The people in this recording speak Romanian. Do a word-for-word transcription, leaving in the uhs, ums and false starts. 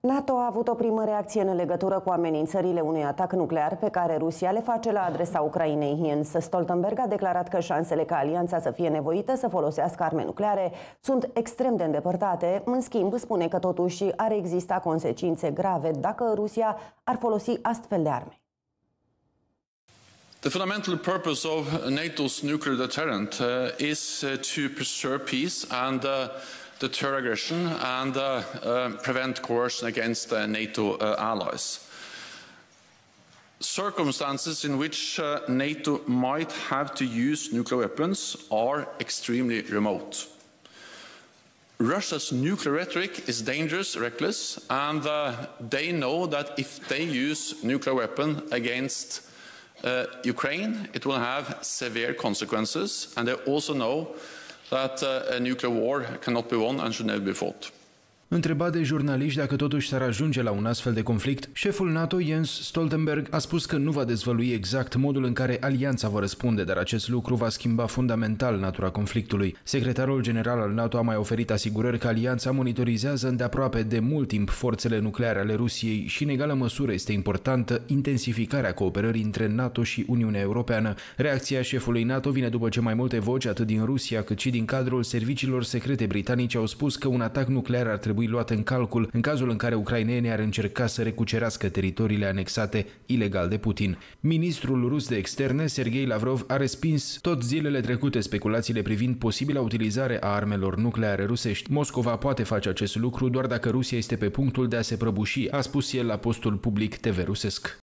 NATO a avut o primă reacție în legătură cu amenințările unui atac nuclear pe care Rusia le face la adresa Ucrainei. Jens Stoltenberg a declarat că șansele ca alianța să fie nevoită să folosească arme nucleare sunt extrem de îndepărtate. În schimb, spune că totuși ar exista consecințe grave dacă Rusia ar folosi astfel de arme. The fundamental purpose of NATO's nuclear deterrent uh, is uh, to preserve peace and uh, deter aggression and uh, uh, prevent coercion against uh, NATO uh, allies. Circumstances in which uh, NATO might have to use nuclear weapons are extremely remote. Russia's nuclear rhetoric is dangerous, reckless, and uh, they know that if they use nuclear weapon against uh, Ukraine, it will have severe consequences, and they also know that uh, a nuclear war cannot be won and should never be fought. Întrebat de jurnaliști dacă totuși s-ar ajunge la un astfel de conflict, șeful NATO, Jens Stoltenberg, a spus că nu va dezvălui exact modul în care alianța va răspunde, dar acest lucru va schimba fundamental natura conflictului. Secretarul general al NATO a mai oferit asigurări că alianța monitorizează îndeaproape de mult timp forțele nucleare ale Rusiei și în egală măsură este importantă intensificarea cooperării între NATO și Uniunea Europeană. Reacția șefului NATO vine după ce mai multe voci, atât din Rusia cât și din cadrul serviciilor secrete britanice, au spus că un atac nuclear ar trebui luat în calcul în cazul în care ucrainenii ar încerca să recucerească teritoriile anexate ilegal de Putin. Ministrul rus de externe, Sergei Lavrov, a respins tot zilele trecute speculațiile privind posibila utilizare a armelor nucleare rusești. Moscova poate face acest lucru doar dacă Rusia este pe punctul de a se prăbuși, a spus el la postul public T V rusesc.